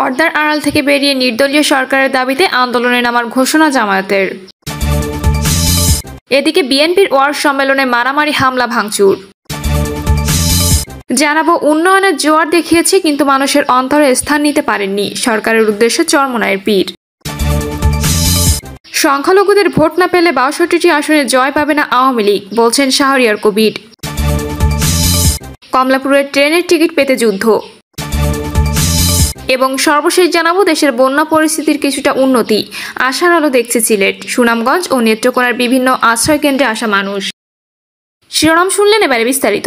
পর্দার আড়াল থেকে বেরিয়ে নির্দলীয় সরকারের দাবিতে আন্দোলনে নামার ঘোষণা জামায়াতের। এদিকে বিএনপির ওয়ার্ড সম্মেলনে মারামারি, হামলা, ভাঙচুর। জানাবো, উন্নয়নের জোয়ার দেখিয়েছে কিন্তু মানুষের অন্তরে স্থান নিতে পারেননি, সরকারের উদ্দেশ্যে চরমোনাইয়ের পীর। সংখ্যালঘুদের ভোট না পেলে ৬২টি আসনে জয় পাবে না আওয়ামী লীগ, বলছেন শাহরিয়ার কবির। কমলাপুরের ট্রেনের টিকিট পেতে যুদ্ধ। এবং সর্বশেষ জানাবো, দেশের বন্যা পরিস্থিতির কিছুটা উন্নতি, আশার আলো দেখছে সিলেট, সুনামগঞ্জ ও নেত্রকোনার বিভিন্ন আশ্রয় কেন্দ্রে আসা মানুষ। শিরোনাম শুনলেন, এবারে বিস্তারিত।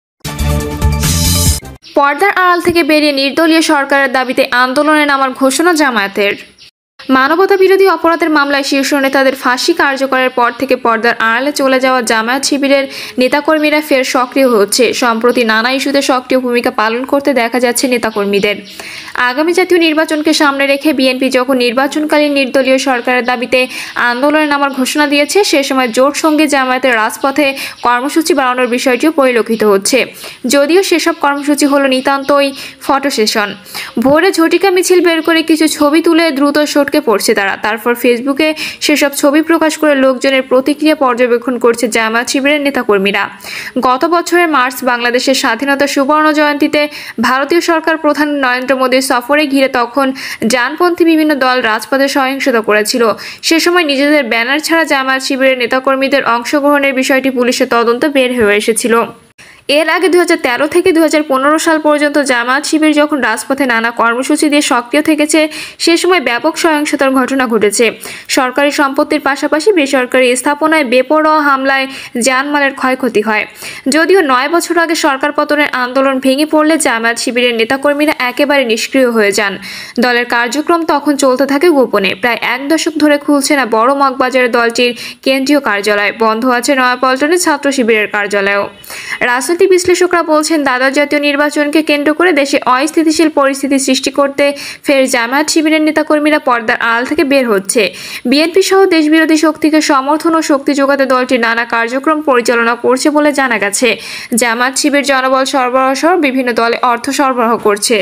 পর্দার আড়াল থেকে বেরিয়ে নির্দলীয় সরকারের দাবিতে আন্দোলনে নামার ঘোষণা জামায়াতের। মানবতা বিরোধী অপরাধের মামলায় শীর্ষ নেতাদের ফাঁসি কার্যকরের পর থেকে পর্দার আড়ালে চলে যাওয়া জামায়াত শিবিরের নেতাকর্মীরা ফের সক্রিয় হচ্ছে। সম্প্রতি নানা ইস্যুতে সক্রিয় ভূমিকা পালন করতে দেখা যাচ্ছে নেতাকর্মীদের। আগামী জাতীয় নির্বাচনকে সামনে রেখে বিএনপি যখন নির্বাচনকালীন নির্দলীয় সরকারের দাবিতে আন্দোলনে নামার ঘোষণা দিয়েছে, সে সময় জোট সঙ্গে জামায়াতের রাজপথে কর্মসূচি বাড়ানোর বিষয়টিও পরিলক্ষিত হচ্ছে। যদিও সেসব কর্মসূচি হলো নিতান্তই ফটো সেশন। ভোরে ঝটিকা মিছিল বের করে কিছু ছবি তুলে দ্রুত সটকে পড়ছে তারা। তারপর ফেসবুকে সেসব ছবি প্রকাশ করে লোকজনের প্রতিক্রিয়া পর্যবেক্ষণ করছে জামায়াত শিবিরের নেতাকর্মীরা। গত বছরের মার্চ বাংলাদেশের স্বাধীনতা সুবর্ণ জয়ন্তীতে ভারতীয় সরকার প্রধান নরেন্দ্র মোদীর সফরে ঘিরে তখন ডানপন্থী বিভিন্ন দল রাজপথে সহিংসতা করেছিল। সে সময় নিজেদের ব্যানার ছাড়া জামায়াত শিবিরের নেতাকর্মীদের অংশগ্রহণের বিষয়টি পুলিশের তদন্ত বের হয়ে এসেছিল। এর আগে 2013 থেকে 2015 সাল পর্যন্ত জামায়াত শিবির যখন রাজপথে নানা কর্মসূচি দিয়ে সক্রিয় থেকেছে, সে সময় ব্যাপক সহিংসতার ঘটনা ঘটেছে। সরকারি সম্পত্তির পাশাপাশি বেসরকারি স্থাপনায় বেপরোয়া হামলায় জানমালের ক্ষয়ক্ষতি হয়। যদিও 9 বছর আগে সরকার পতনের আন্দোলন ভেঙে পড়লে জামায়াত শিবিরের নেতাকর্মীরা একেবারে নিষ্ক্রিয় হয়ে যান। দলের কার্যক্রম তখন চলতে থাকে গোপনে। প্রায় 1 দশক ধরে খুলছে না বড় মগবাজারের দলটির কেন্দ্রীয় কার্যালয়, বন্ধ আছে নয়াপল্টনের ছাত্র শিবিরের কার্যালয়ও। রাজনৈতিক বিশ্লেষকরা বলছেন, দ্বাদশ জাতীয় নির্বাচনকে কেন্দ্র করে দেশে অস্থিতিশীল পরিস্থিতি সৃষ্টি করতে ফের জামায়াত শিবিরের নেতাকর্মীরা পর্দার আড়াল থেকে বের হচ্ছে। বিএনপি সহ দেশবিরোধী শক্তিকে সমর্থন ও শক্তি যোগাতে দলটি নানা কার্যক্রম পরিচালনা করছে বলে জানা গেছে। জামায়াত শিবির জনবল সরবরাহ সহ বিভিন্ন দলে অর্থ সরবরাহ করছে।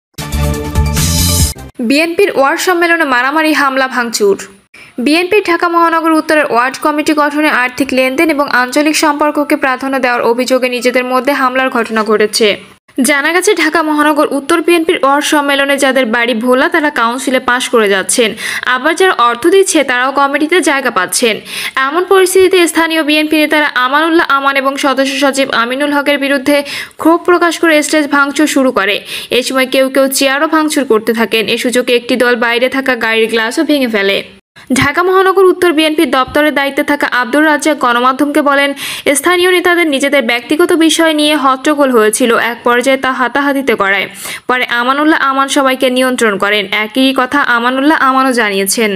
বিএনপির ওয়ার্ড সম্মেলনে মারামারি, হামলা, ভাঙচুর। বিএনপির ঢাকা মহানগর উত্তরের ওয়ার্ড কমিটি গঠনে আর্থিক লেনদেন এবং আঞ্চলিক সম্পর্ককে প্রাধান্য দেওয়ার অভিযোগে নিজেদের মধ্যে হামলার ঘটনা ঘটেছে। জানা গেছে, ঢাকা মহানগর উত্তর বিএনপির ওয়ার্ড সম্মেলনে যাদের বাড়ি ভোলা তারা কাউন্সিলে পাশ করে যাচ্ছেন, আবার যারা অর্থ দিচ্ছে তারাও কমিটিতে জায়গা পাচ্ছেন। এমন পরিস্থিতিতে স্থানীয় বিএনপি নেতারা আমানুল্লাহ আমান এবং সদস্য সচিব আমিনুল হকের বিরুদ্ধে ক্ষোভ প্রকাশ করে স্টেজ ভাঙচুর শুরু করে। এ সময় কেউ কেউ চেয়ারও ভাঙচুর করতে থাকেন। এ সুযোগে একটি দল বাইরে থাকা গাড়ির গ্লাসও ভেঙে ফেলে। ঢাকা মহানগর উত্তর বিএনপির দপ্তরের দায়িত্বে থাকা আব্দুর রাজ্জাক গণমাধ্যমকে বলেন, স্থানীয় নেতাদের নিজেদের ব্যক্তিগত বিষয় নিয়ে হট্টগোল হয়েছিল। এক পর্যায়ে তা হাতাহাতিতে গড়ায়। পরে আমানুল্লাহ আমান সবাইকে নিয়ন্ত্রণ করেন। একই কথা আমানুল্লাহ আমানও জানিয়েছেন।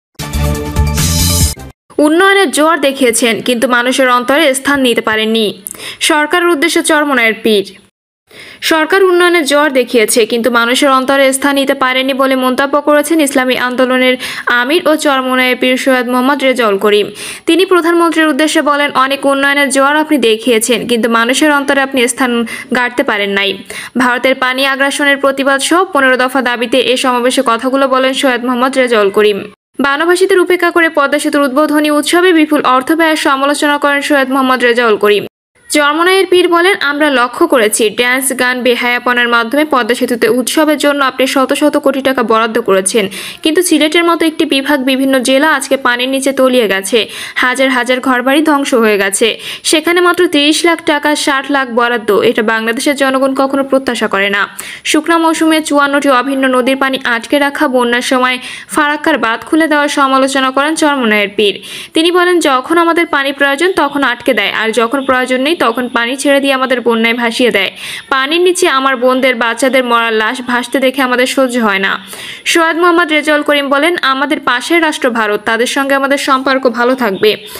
উন্নয়নের জোয়ার দেখিয়েছেন কিন্তু মানুষের অন্তরে স্থান নিতে পারেননি, সরকারের উদ্দেশ্যে চরমোনাইয়ের পীর। সরকার উন্নয়নের জোয়ার দেখিয়েছে কিন্তু মানুষের অন্তরে স্থান নিতে পারেনি বলে মন্তব্য করেছেন ইসলামী আন্দোলনের আমির ও চরমোনাইয়ের পীর সৈয়দ মোহাম্মদ রেজাউল করিম। তিনি প্রধানমন্ত্রীর উদ্দেশ্যে বলেন, অনেক উন্নয়নের জোয়ার আপনি দেখিয়েছেন কিন্তু মানুষের অন্তরে আপনি স্থান গাড়তে পারেন নাই। ভারতের পানি আগ্রাসনের প্রতিবাদ সহ 15 দফা দাবিতে এ সমাবেশে কথাগুলো বলেন সৈয়দ মোহাম্মদ রেজাউল করিম। বানভাসীদের উপেক্ষা করে পদ্মা সেতুর উদ্বোধনী উৎসবে বিপুল অর্থ ব্যয়ের সমালোচনা করেন সৈয়দ মোহাম্মদ রেজাউল করিম। চরমোনাইয়ের পীর বলেন, আমরা লক্ষ্য করেছি ড্যান্স, গান, বেহায়াপনার মাধ্যমে পদ্মা সেতুতে উৎসবের জন্য আপনি শত শত কোটি টাকা বরাদ্দ করেছেন, কিন্তু সিলেটের মতো একটি বিভাগ, বিভিন্ন জেলা আজকে পানির নিচে তলিয়ে গেছে। হাজার হাজার ঘরবাড়ি ধ্বংস হয়ে গেছে। সেখানে মাত্র 30 লাখ টাকা 60 লাখ বরাদ্দ। এটা বাংলাদেশের জনগণ কখনো প্রত্যাশা করে না। শুকনা মৌসুমে 54টি অভিন্ন নদীর পানি আটকে রাখা, বন্যার সময় ফারাক্কার বাঁধ খুলে দেওয়ার সমালোচনা করেন চরমোনাইয়ের পীর। তিনি বলেন, যখন আমাদের পানি প্রয়োজন তখন আটকে দেয়, আর যখন প্রয়োজন নেই তখন পানি ছেড়ে দিয়ে আমাদের বন্যায় ভাসিয়ে দেয়। পানির নিচে আমার বোনদের, বাচ্চাদের মরার লাশ ভাসতে দেখে আমাদের সহ্য হয় না। সৈয়দ মোহাম্মদ রেজাউল করিম বলেন, আমাদের পাশের রাষ্ট্র ভারত, তাদের সঙ্গে আমাদের সম্পর্ক ভালো থাকবে।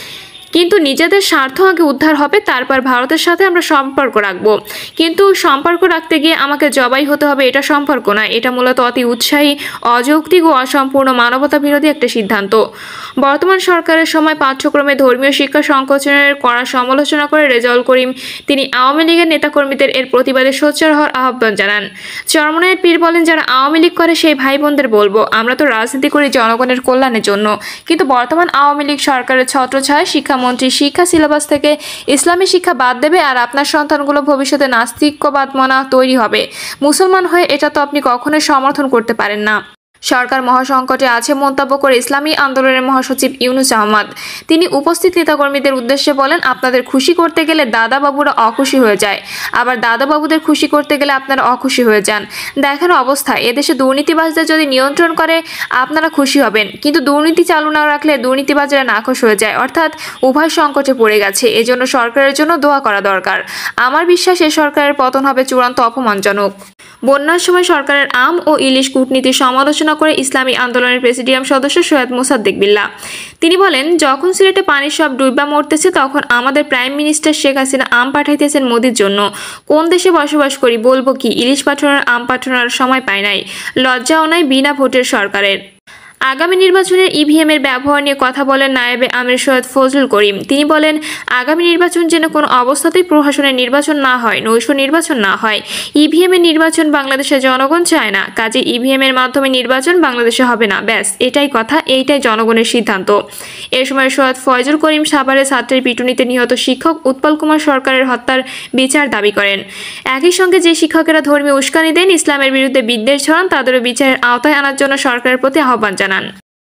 কিন্তু নিজেদের স্বার্থ আগে উদ্ধার হবে, তারপর ভারতের সাথে আমরা সম্পর্ক রাখবো। কিন্তু সম্পর্ক রাখতে গিয়ে আমাকে জবাই হতে হবে, এটা সম্পর্ক না। এটা মূলত অতি উৎসাহী, অযৌক্তিক ও অসম্পূর্ণ মানবতা বিরোধী একটা সিদ্ধান্ত। বর্তমান সরকারের সময় পাঠ্যক্রমে ধর্মীয় শিক্ষা সংকোচনের কড়া সমালোচনা করে রেজাউল করিম তিনি আওয়ামী লীগের নেতাকর্মীদের এর প্রতিবাদে সোচ্চার হওয়ার আহ্বান জানান। চরমনায়ের পীর বলেন, যারা আওয়ামী লীগ করে সেই ভাই বোনদের বলবো, আমরা তো রাজনীতি করি জনগণের কল্যাণের জন্য, কিন্তু বর্তমান আওয়ামী লীগ সরকারের ছত্রছায়ায় শিক্ষামন্ত্রী শিক্ষা সিলেবাস থেকে ইসলামী শিক্ষা বাদ দেবে, আর আপনার সন্তানগুলো ভবিষ্যতে নাস্তিক্যবাদ মনা তৈরি হবে। মুসলমান হয়ে এটা তো আপনি কখনোই সমর্থন করতে পারেন না। সরকার মহাসংকটে আছে মন্তব্য করে ইসলামী আন্দোলনের মহাসচিব ইউনুস আহমদ তিনি উপস্থিত নেতাকর্মীদের উদ্দেশ্যে বলেন, আপনাদের খুশি করতে গেলে দাদা বাবুরা অখুশি হয়ে যায়, আবার দাদা বাবুদের খুশি করতে গেলে আপনারা অখুশি হয়ে যান। দেখেন অবস্থা, এদেশে দুর্নীতিবাজদের যদি নিয়ন্ত্রণ করে আপনারা খুশি হবেন, কিন্তু দুর্নীতি চালু না রাখলে দুর্নীতিবাজরা নাখোশ হয়ে যায়, অর্থাৎ উভয় সংকটে পড়ে গেছে। এজন্য সরকারের জন্য দোয়া করা দরকার। আমার বিশ্বাস এ সরকারের পতন হবে চূড়ান্ত অপমানজনক। বন্যার সময় সরকারের আম ও ইলিশ কূটনীতির সমালোচনা করে ইসলামী আন্দোলনের প্রেসিডিয়াম সদস্য সৈয়দ মোসাদ্দেক বিল্লাহ তিনি বলেন, যখন সিলেটে পানির সব ডুইবা মরতেছে তখন আমাদের প্রাইম মিনিস্টার শেখ হাসিনা আম পাঠাইতেছেন মোদির জন্য। কোন দেশে বসবাস করি বলবো কি, ইলিশ পাঠানোর আম পাঠানোর সময় পায় নাই, লজ্জাও নাই বিনা ভোটের সরকারের। আগামী নির্বাচনের ইভিএম এর ব্যবহার নিয়ে কথা বলেন নায়েবে আমির সৈয়দ ফজলুল করিম। তিনি বলেন, আগামী নির্বাচন যেন কোনো অবস্থাতেই প্রশাসনের নির্বাচন না হয়, নৈশ নির্বাচন না হয়। ইভিএম এর নির্বাচন বাংলাদেশের জনগণ চায় না, কাজে ইভিএম এর মাধ্যমে নির্বাচন বাংলাদেশে হবে না। ব্যাস এটাই কথা, এইটাই জনগণের সিদ্ধান্ত। এ সময় সৈয়দ ফয়জুল করিম সাভারে ছাত্রের পিটুনিতে নিহত শিক্ষক উৎপল কুমার সরকারের হত্যার বিচার দাবি করেন। একই সঙ্গে যে শিক্ষকেরা ধর্মীয় উস্কানি দেন, ইসলামের বিরুদ্ধে বিদ্বেষ ছড়ান, তাদেরও বিচারের আওতায় আনার জন্য সরকারের প্রতি আহ্বান জানান।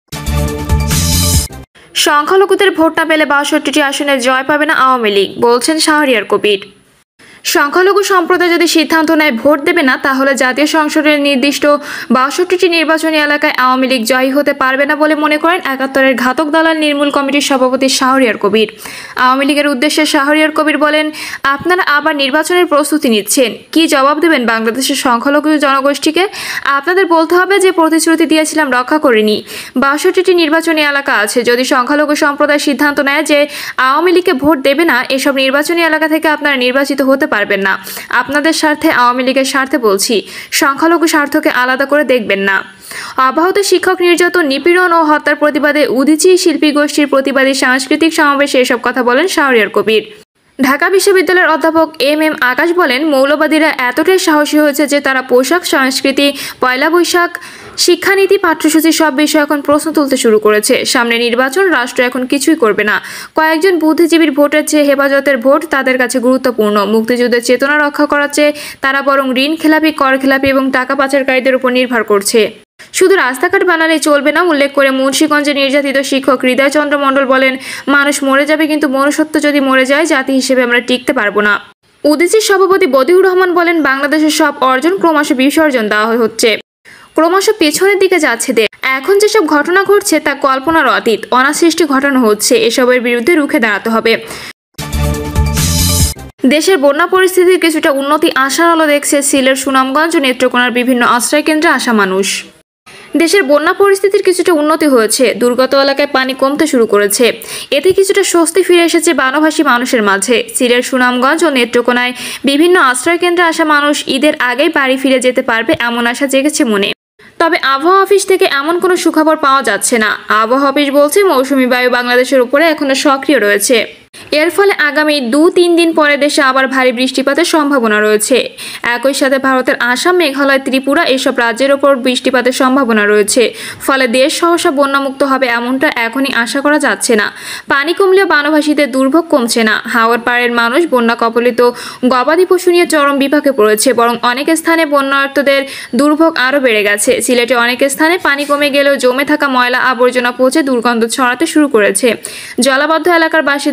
সংখ্যালঘুদের ভোট না পেলে ৬২টি আসনে জয় পাবে না আওয়ামী লীগ, বলছেন শাহরিয়ার কবির। সংখ্যালঘু সম্প্রদায় যদি সিদ্ধান্ত নেয় ভোট দেবে না, তাহলে জাতীয় সংসদের নির্দিষ্ট ৬২টি নির্বাচনী এলাকায় আওয়ামী লীগ জয়ী হতে পারবে না বলে মনে করেন ৭১-এর ঘাতক দালাল নির্মূল কমিটির সভাপতি শাহরিয়ার কবির। আওয়ামী লীগের উদ্দেশ্যে শাহরিয়ার কবির বলেন, আপনারা আবার নির্বাচনের প্রস্তুতি নিচ্ছেন, কি জবাব দেবেন বাংলাদেশের সংখ্যালঘু জনগোষ্ঠীকে? আপনাদের বলতে হবে যে প্রতিশ্রুতি দিয়েছিলাম রক্ষা করিনি। ৬২টি নির্বাচনী এলাকা আছে, যদি সংখ্যালঘু সম্প্রদায় সিদ্ধান্ত নেয় যে আওয়ামী লীগকে ভোট দেবে না, এসব নির্বাচনী এলাকা থেকে আপনারা নির্বাচিত হতে পারবেন না। আপনাদের স্বার্থে, আওয়ামী লীগের স্বার্থে বলছি, সংখ্যালঘু স্বার্থকে আলাদা করে দেখবেন না। অব্যাহত শিক্ষক নির্যাতন, নিপীড়ন ও হত্যার প্রতিবাদে উদীচী শিল্পী গোষ্ঠীর প্রতিবাদী সাংস্কৃতিক সমাবেশে এসব কথা বলেন শাহরিয়ার কবির। ঢাকা বিশ্ববিদ্যালয়ের অধ্যাপক এম আকাশ বলেন, মৌলবাদীরা এতটাই সাহসী হয়েছে যে তারা পোশাক, সংস্কৃতি, পয়লা বৈশাখ, শিক্ষানীতি, পাঠ্যসূচি সব বিষয়ে এখন প্রশ্ন তুলতে শুরু করেছে। সামনে নির্বাচন, রাষ্ট্র এখন কিছুই করবে না। কয়েকজন বুদ্ধিজীবীর ভোটের চেয়ে হেফাজতের ভোট তাদের কাছে গুরুত্বপূর্ণ। মুক্তিযুদ্ধের চেতনা রক্ষা করার চেয়ে তারা বরং ঋণ খেলাপি, কর খেলাপি এবং টাকা পাচারকারীদের উপর নির্ভর করছে। শুধু রাস্তাঘাট বানালেই চলবে না। উল্লেখ করে মুন্সিগঞ্জে নির্যাতিত শিক্ষক হৃদয় চন্দ্র মণ্ডল বলেন, মানুষ মরে যাবে, কিন্তু মনুষ্যত্ব যদি মরে যায়, জাতি হিসেবে আমরা টিকতে পারবো না। উদীচীর সভাপতি বদিউর রহমান বলেন, বাংলাদেশের সব অর্জন ক্রমশ বিসর্জন দেওয়া হচ্ছে, ক্রমশ পেছনের দিকে যাচ্ছে দেশ। এখন যেসব ঘটনা ঘটছে তা কল্পনার অতীত, অনাসৃষ্টি ঘটনা হচ্ছে। এসবের বিরুদ্ধে রুখে দাঁড়াতে হবে। দেশের বন্যা পরিস্থিতির কিছুটা উন্নতি আশার আলো দেখছে সিলেট, সুনামগঞ্জ ও নেত্রকোনার বিভিন্ন আশ্রয়কেন্দ্রে আসা মানুষ। দেশের বন্যা পরিস্থিতির কিছুটা উন্নতি হয়েছে, দুর্গত এলাকায় পানি কমতে শুরু করেছে, এতে কিছুটা স্বস্তি ফিরে এসেছে বানভাসী মানুষের মাঝে। সিলেট, সুনামগঞ্জ ও নেত্রকোনায় বিভিন্ন আশ্রয়কেন্দ্রে আসা মানুষ ঈদের আগেই বাড়ি ফিরে যেতে পারবে এমন আশা জেগেছে মনে। তবে আবহাওয়া অফিস থেকে এমন কোনো সুখবর পাওয়া যাচ্ছে না। আবহাওয়া অফিস বলছে, মৌসুমী বায়ু বাংলাদেশের উপরে এখনো সক্রিয় রয়েছে। এর ফলে আগামী 2-3 দিন পরে দেশে আবার ভারী বৃষ্টিপাতের সম্ভাবনা রয়েছে। একই সাথে ভারতের আসাম, মেঘালয়, ত্রিপুরা এসব রাজ্যের ওপর বৃষ্টিপাতের সম্ভাবনা রয়েছে। ফলে দেশ সহসা বন্যামুক্ত হবে এমনটা এখনই আশা করা যাচ্ছে না। পানি কমলেও বানভাসীদের দুর্ভোগ কমছে না। হাওর পাড়ের মানুষ বন্যা কবলিত গবাদি পশু নিয়ে চরম বিপাকে পড়েছে, বরং অনেক স্থানে বন্যার্তদের দুর্ভোগ আরও বেড়ে গেছে। সিলেটে অনেক স্থানে পানি কমে গেলেও জমে থাকা ময়লা আবর্জনা পচে দুর্গন্ধ ছড়াতে শুরু করেছে। জলাবদ্ধ এলাকার বাসিন্দারা এতে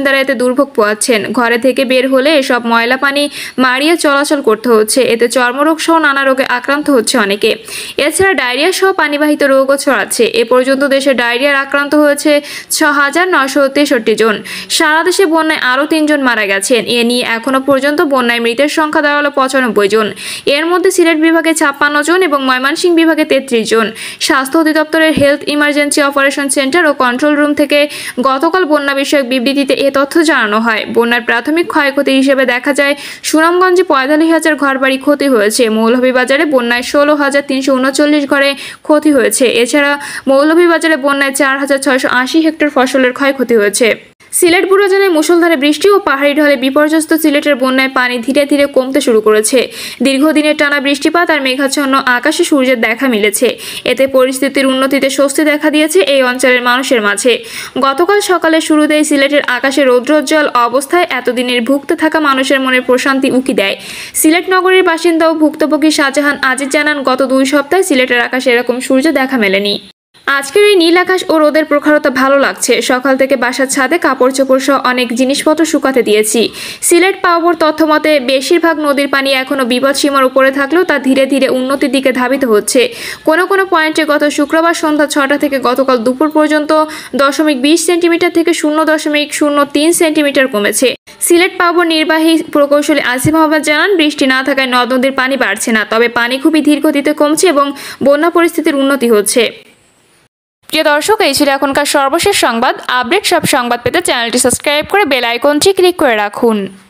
দুর্ভোগ পোয়াচ্ছেন। ঘরে থেকে বের হলে এসব ময়লা পানি মারিয়ে চলাচল করতে হচ্ছে। এতে চর্মরোগ সহ নানা রোগে আক্রান্ত হচ্ছে অনেকে। এছাড়া ডায়রিয়া সহ পানিবাহিত রোগও ছড়াচ্ছে। এ পর্যন্ত দেশে ডায়রিয়ার আক্রান্ত হয়েছে 6,963 জন। সারা দেশে বন্যায় আরও 3 জন মারা গেছেন। এ নিয়ে এখনো পর্যন্ত বন্যায় মৃতের সংখ্যা দাঁড়ালো 95 জন। এর মধ্যে সিলেট বিভাগে 56 জন এবং ময়মনসিংহ বিভাগে 33 জন। স্বাস্থ্য অধিদপ্তরের হেলথ ইমার্জেন্সি অপারেশন সেন্টার ও কন্ট্রোল রুম থেকে গতকাল বন্যা বিষয়ক বিবৃতিতে এ তথ্য জানানো হয়। বন্যার প্রাথমিক ক্ষয়ক্ষতি হিসেবে দেখা যায় সুনামগঞ্জে 45,000 ঘরবাড়ি ক্ষতি হয়েছে। মৌলভীবাজারে বন্যায় 16,339 ঘরে ক্ষতি হয়েছে। এছাড়া মৌলভীবাজারে বন্যায় 4,680 হেক্টর ফসলের ক্ষয়ক্ষতি হয়েছে। সিলেট বুড়ো জানায় মুষলধারে বৃষ্টি ও পাহাড়ি ঢলে বিপর্যস্ত সিলেটের বন্যায় পানি ধীরে ধীরে কমতে শুরু করেছে। দীর্ঘদিনের টানা বৃষ্টিপাত আর মেঘাচ্ছন্ন আকাশে সূর্যের দেখা মিলেছে। এতে পরিস্থিতির উন্নতিতে স্বস্তি দেখা দিয়েছে এই অঞ্চলের মানুষের মাঝে। গতকাল সকালে শুরুতেই সিলেটের আকাশে রৌদ্রোজ্জ্বল অবস্থায় এতদিনের ভুগতে থাকা মানুষের মনে প্রশান্তি উকি দেয়। সিলেট নগরীর বাসিন্দা ও ভুক্তভোগী শাহজাহান আজিজ জানান, গত 2 সপ্তাহে সিলেটের আকাশে এরকম সূর্য দেখা মেলেনি। আজকের এই নীল আকাশ ও রোদের প্রখরতা ভালো লাগছে। সকাল থেকে বাসার ছাদে কাপড় চোপড় সহ অনেক জিনিসপত্র শুকাতে দিয়েছি। সিলেট পাওয়ার তথ্য মতে বেশিরভাগ নদীর পানি এখনও বিপদসীমার উপরে থাকলেও তা ধীরে ধীরে উন্নতির দিকে ধাবিত হচ্ছে। কোনো কোনো পয়েন্টে গত শুক্রবার সন্ধ্যা 6টা থেকে গতকাল দুপুর পর্যন্ত 0.20 সেন্টিমিটার থেকে 0.03 সেন্টিমিটার কমেছে। সিলেট পাওয়ার নির্বাহী প্রকৌশলী আসিফ মোহাম্মদ জানান, বৃষ্টি না থাকায় নদ নদীর পানি বাড়ছে না, তবে পানি খুবই ধীর গতিতে কমছে এবং বন্যা পরিস্থিতির উন্নতি হচ্ছে। প্রিয় দর্শক, এই ছিল এখনকার সর্বশেষ সংবাদ। আপডেট সব সংবাদ পেতে চ্যানেলটি সাবস্ক্রাইব করে বেল আইকনটি ক্লিক করে রাখুন।